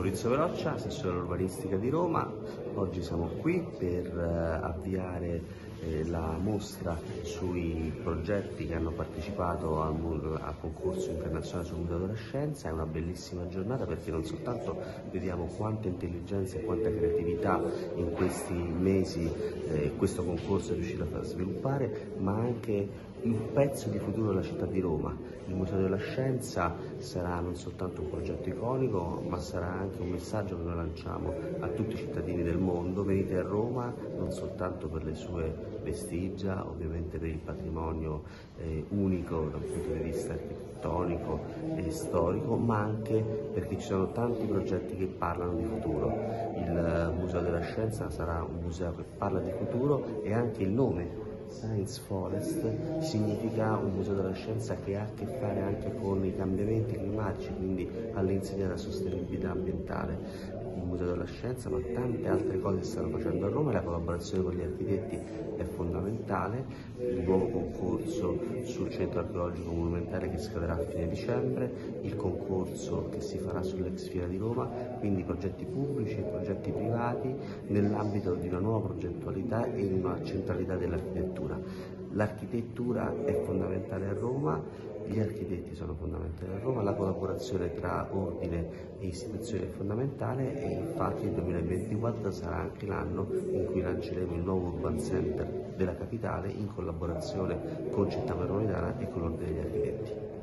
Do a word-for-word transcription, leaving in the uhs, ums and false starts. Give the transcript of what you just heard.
Maurizio Veroccia, assessore all'urbanistica di Roma. Oggi siamo qui per eh, avviare eh, la mostra sui progetti che hanno partecipato al, al concorso internazionale sul Museo della Scienza. È una bellissima giornata perché non soltanto vediamo quanta intelligenza e quanta creatività in questi mesi eh, questo concorso è riuscito a far sviluppare, ma anche un pezzo di futuro della città di Roma. Il Museo della Scienza sarà non soltanto un progetto iconico, ma sarà anche un messaggio che noi lanciamo a tutti i cittadini del mondo: venite a Roma non soltanto per le sue vestigia, ovviamente per il patrimonio eh, unico dal punto di vista architettonico e storico, ma anche perché ci sono tanti progetti che parlano di futuro. Il Museo della Scienza sarà un museo che parla di futuro, e anche il nome Science Forest significa un museo della scienza che ha a che fare anche con i cambiamenti climatici, quindi all'insegna della sostenibilità ambientale. Il Museo della Scienza, ma tante altre cose stanno facendo a Roma, e la collaborazione con gli architetti è fondamentale. Il nuovo concorso sul centro archeologico monumentale che scadrà a fine dicembre, il concorso che si farà sull'ex Fiera di Roma, quindi progetti pubblici e progetti privati nell'ambito di una nuova progettualità e di una centralità dell'architettura. L'architettura è fondamentale a Roma, gli architetti sono fondamentali a Roma, la collaborazione tra ordine e istituzioni è fondamentale, e infatti il duemilaventiquattro sarà anche l'anno in cui lanceremo il nuovo Urban Center della capitale in collaborazione con Città Metropolitana e con l'Ordine degli Architetti.